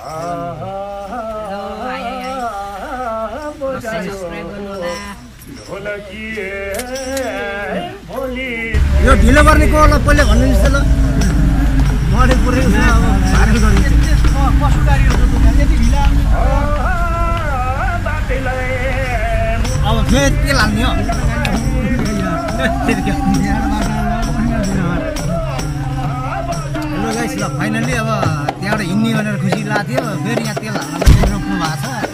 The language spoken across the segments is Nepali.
यो ढिलो गर्ने को होला पहिले भन्नुहुन्छ ल मडे पुरै अब भाइरल गरिन्छ पशु गाडीहरु त त्यति ढिला अब फेरि के लाग्ने हो हेलो गाइस ल फाइनली अब त्यहाँबाट हिँड्ने भनेर खुसी लाग्थ्यो फेरि यहाँ तेल हाल्न रोक्नु भएको छ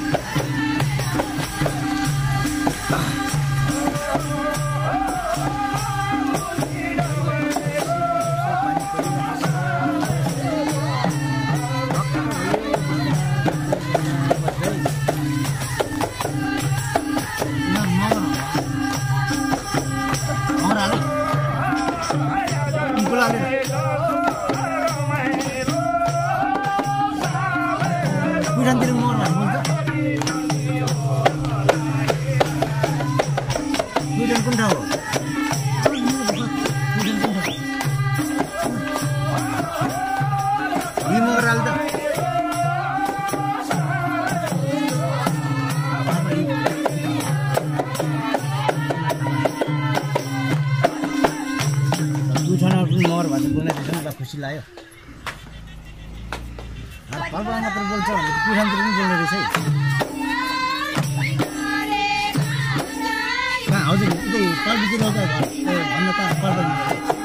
पुरानतिर मोर भन्नुहुन्छ पुरान कुन ठाउँ हो यी मोर हाल त मोर भन्ने बोल्ने त्यसमा खुसी लाग्यो बाबा मात्र बोल्छ भने पुरानतिर पनि बोल्ने रहेछ है कहाँ हजुर उतै पर्वतिर भन्नु त पर्वतिर